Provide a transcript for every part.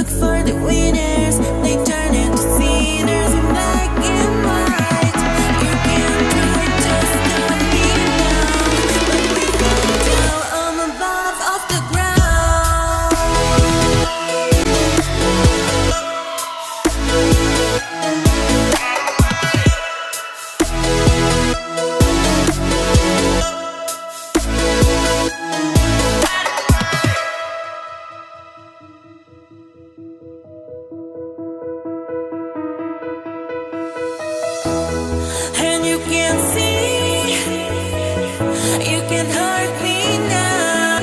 look for the winners, they turn into sinners in black and white. You can't try to stop me now, but we go down, I'm above off the ground. And you can see, you can hurt me now.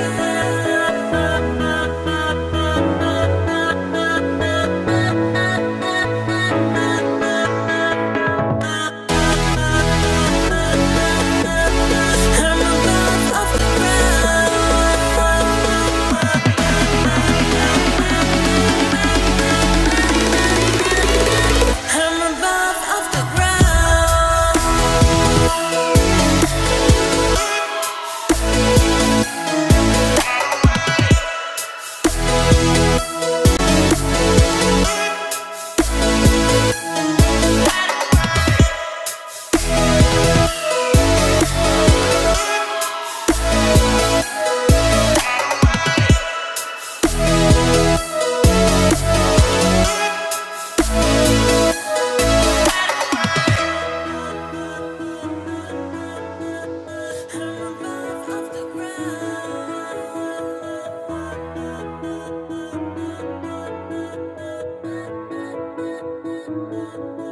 I'm above off the ground. I'm above off the ground.